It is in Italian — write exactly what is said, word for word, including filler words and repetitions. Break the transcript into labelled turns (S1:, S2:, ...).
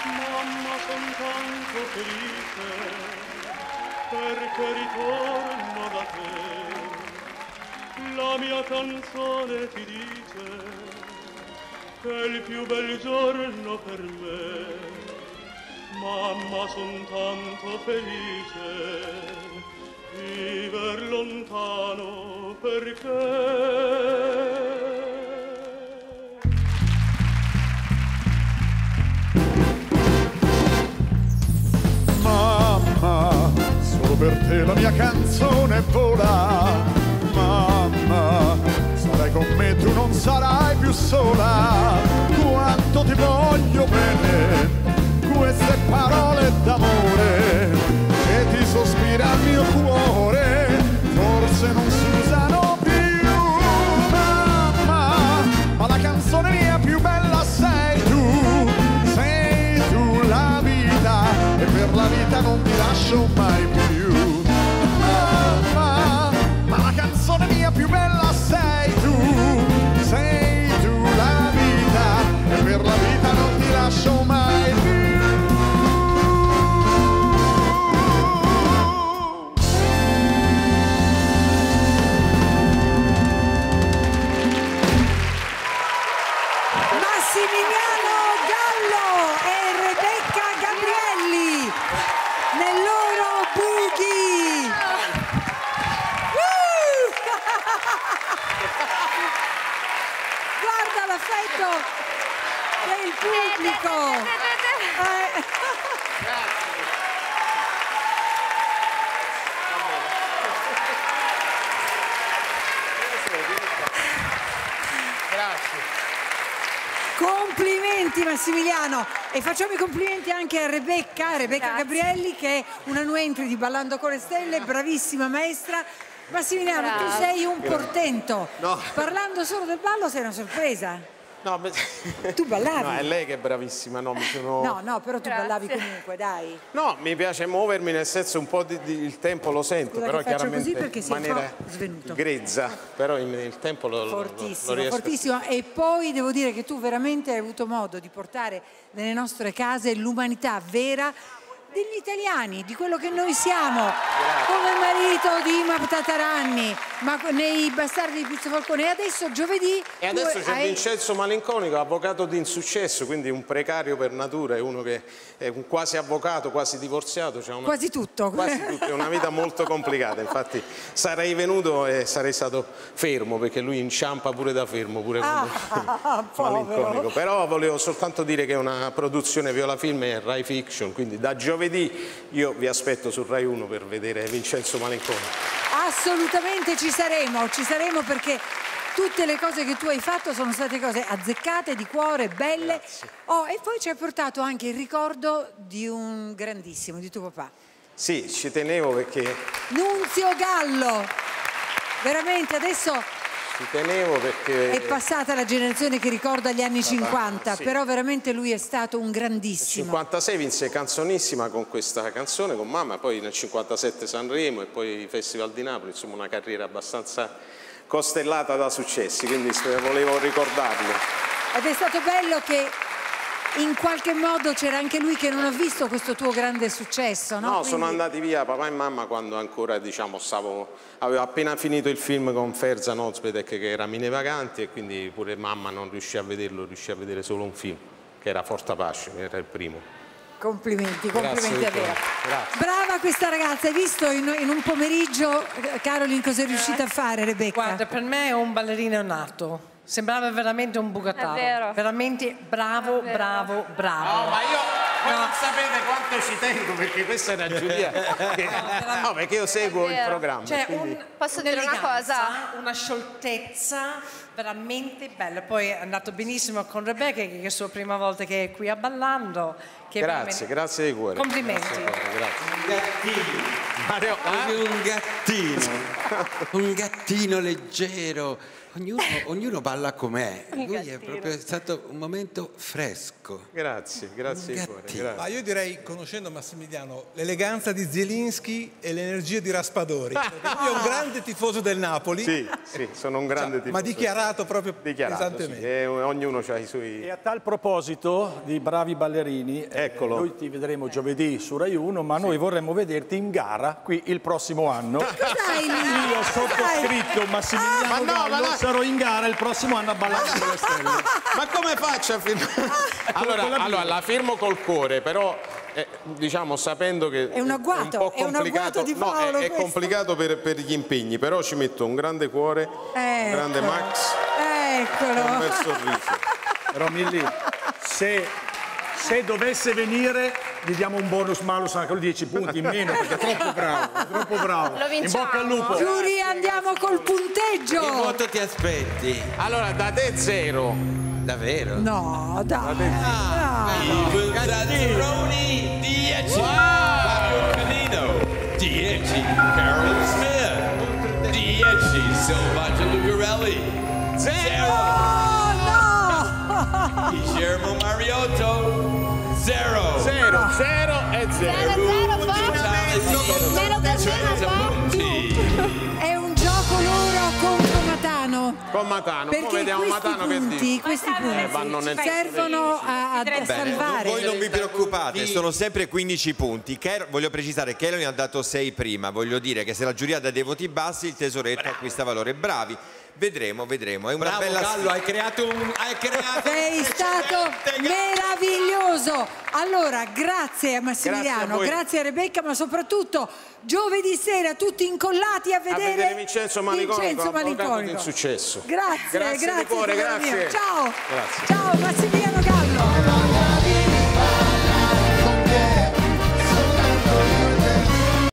S1: Mamma, son tanto felice perché ritorno da te. La mia canzone ti dice che è il più bel giorno per me. Mamma, son tanto felice viver lontano perché
S2: mamma, solo per te la mia canzone vola. Mamma, sarai con me, tu non sarai più sola. Quanto ti voglio bene, queste parole d'amore che ti sospira il mio cuore, forse non si usano più. Mamma, ma la canzone mia più bella sei tu, sei tu la vita, e per la vita non ti lascio mai più. Mamma, ma la canzone mia più bella sei tu, sei tu la vita, e per la vita non ti lascio mai più.
S3: Massimiliano Gallo e Rebecca Gabrielli nel loro Boogie. Uh! Guarda l'affetto del pubblico. Eh. Complimenti Massimiliano, e facciamo i complimenti anche a Rebecca, Rebecca Gabrielli, che è una new entry di Ballando con le Stelle, bravissima maestra. Massimiliano,
S4: Bravo.
S3: tu sei un portento.
S5: No.
S3: Parlando solo del ballo sei una sorpresa.
S5: No, beh,
S3: Tu ballavi?
S5: no, è lei che è bravissima, no, mi sono...
S3: No, no, però tu
S4: Grazie.
S3: ballavi comunque, dai.
S5: No, mi piace muovermi, nel senso un po' di, di- il tempo lo sento,
S3: Scusa
S5: però
S3: che faccio
S5: chiaramente
S3: così perché
S5: in
S3: sei un
S5: maniera
S3: po' svenuto.
S5: grezza, però in- il tempo lo, lo- lo
S3: Fortissimo,
S5: riesco a-
S3: fortissimo. E poi devo dire che tu veramente hai avuto modo di portare nelle nostre case l'umanità vera degli italiani, di quello che noi siamo, come il marito di Imam Tataranni, ma nei Bastardi di Pizzo Falcone. E adesso giovedì...
S5: E adesso
S3: tu
S5: c'è
S3: hai-
S5: Vincenzo Malinconico, avvocato di insuccesso, quindi un precario per natura, è uno che è un quasi avvocato, quasi divorziato. C'ha una...
S3: Quasi tutto.
S5: Quasi tutto, è una vita molto complicata, infatti sarei venuto e sarei stato fermo, perché lui inciampa pure da fermo, pure
S3: Ah,
S5: quando
S3: povero.
S5: malinconico. Però volevo soltanto dire che è una produzione Viola Film e Rai Fiction, quindi da giovedì io vi aspetto su Rai uno per vedere Vincenzo Malinconico.
S3: Assolutamente ci saremo, ci saremo perché tutte le cose che tu hai fatto sono state cose azzeccate, di cuore, belle. Oh, e poi ci hai portato anche il ricordo di un grandissimo, di tuo papà.
S5: Sì, ci tenevo perché
S3: Nunzio Gallo. Veramente adesso
S5: ci tenevo perché
S3: è passata la generazione che ricorda gli anni cinquanta,
S5: sì.
S3: però veramente lui è stato un grandissimo.
S5: cinquantasei vinse Canzonissima con questa canzone, con mamma, poi nel cinquantasette Sanremo e poi i Festival di Napoli, insomma una carriera abbastanza costellata da successi, quindi volevo ricordarlo.
S3: Ed è stato bello che in qualche modo c'era anche lui che non ha visto questo tuo grande successo, no?
S5: No,
S3: Quindi-
S5: sono andati via papà e mamma quando ancora, diciamo, stavo, avevo appena finito il film con Ferzan Ozbedek che era Mine Vaganti, e quindi pure mamma non riuscì a vederlo, riuscì a vedere solo un film, che era Forte Apache, che era il primo.
S3: Complimenti, complimenti
S5: Grazie,
S3: a Vera.
S5: grazie.
S3: Brava questa ragazza, hai visto in, in un pomeriggio eh, Caroline cosa è riuscita a fare, Rebecca?
S6: Guarda, per me è un ballerino nato. Sembrava veramente un bucataro.
S4: È vero.
S6: Veramente bravo,
S4: È vero.
S6: bravo, bravo.
S5: No, ma io voi
S6: No.
S5: non sapete quanto ci tengo, perché questa è una giuria. che- No, perché io seguo
S4: È
S5: il
S4: vero.
S5: programma.
S6: Cioè,
S5: quindi-
S6: un,
S4: Posso dire una
S6: un'eleganza,
S4: cosa?
S6: una scioltezza veramente bella. Poi è andato benissimo con Rebecca, che è la sua prima volta che è qui a Ballando. Che
S5: Grazie,
S6: veramente-
S5: grazie di cuore.
S6: Complimenti.
S5: Grazie, di cuore, grazie.
S7: Gattino,
S5: Mario,
S7: proprio un gattino, un gattino leggero,
S4: ognuno, ognuno balla com'è. Lui è proprio è stato un momento fresco.
S5: Grazie, grazie di cuore, grazie.
S7: Ma io direi, conoscendo Massimiliano, l'eleganza di Zielinski e l'energia di Raspadori. Perché lui è un grande tifoso del Napoli.
S5: Sì, sì, sono un grande tifoso.
S7: Ma dichiarato proprio
S5: Dichiarato,
S7: pesantemente.
S5: sì, e ognuno ha i suoi...
S8: E a tal proposito di bravi ballerini,
S5: Eccolo.
S8: eh, noi ti vedremo giovedì su Rai uno, ma noi vorremmo vederti in gara qui il prossimo anno.
S3: Cos'hai lì?
S8: Io ho sottoscritto Massimiliano
S5: Ma no,
S8: Gallo,
S5: ma no.
S8: sarò in gara il prossimo anno a ballare con le stelle.
S5: Ma come faccio a firmare? Allora, allora la firmo col cuore, però eh, diciamo sapendo che
S3: È un agguato,
S5: è un po'
S3: è un
S5: complicato,
S3: agguato di
S5: no,
S3: Paolo
S5: è, è
S3: questo.
S5: complicato per, per gli impegni, però ci metto un grande cuore, un grande
S3: Ecco.
S5: Max
S3: Eccolo.
S5: e un bel sorriso.
S8: Però Milli, se, se dovesse venire gli diamo un bonus malus anche lui dieci punti in meno perché è troppo bravo, è troppo bravo.
S9: Lo
S8: In
S9: vinciamo.
S8: bocca al lupo.
S3: Giuri, andiamo col punteggio.
S4: Che voto ti aspetti?
S5: Allora, da te zero.
S4: Davvero?
S3: No, dai.
S10: Evil Zazzaroni, dieci. Fabio Canino, dieci. Carol Smith, dieci. Silvaggio Lucarelli, zero.
S3: Oh, no!
S10: Guillermo Mariotto, zero.
S5: Zero, zero e zero.
S9: Zero per zero,
S10: Monti.
S3: È un gioco loro contro Matano.
S5: Con Matano, poi
S3: Perché
S5: vediamo
S3: questi
S5: Matano che
S3: punti,
S5: dice.
S3: questi punti
S5: vanno nel
S3: servono a, a
S4: Bene,
S3: salvare.
S11: Voi non vi preoccupate, sono sempre quindici punti. Car- voglio precisare che Caroline ha dato sei prima. Voglio dire che se la giuria dà dei voti bassi, il tesoretto acquista valore. Bravi. Vedremo, vedremo. È una
S4: Bravo
S11: bella
S4: Gallo, hai creato un... Hai creato
S3: Sei stato meraviglioso. Allora, grazie a Massimiliano,
S5: Grazie a voi.
S3: grazie a Rebecca, ma soprattutto giovedì sera tutti incollati a
S5: A
S3: vedere,
S5: vedere Vincenzo Maniconico,
S3: Vincenzo
S5: avvocato
S3: Maniconico.
S5: del successo.
S3: Grazie,
S5: Grazie di
S3: grazie,
S5: cuore,
S3: caro
S5: grazie.
S3: mio. Ciao.
S5: Grazie.
S3: Ciao Massimiliano Gallo.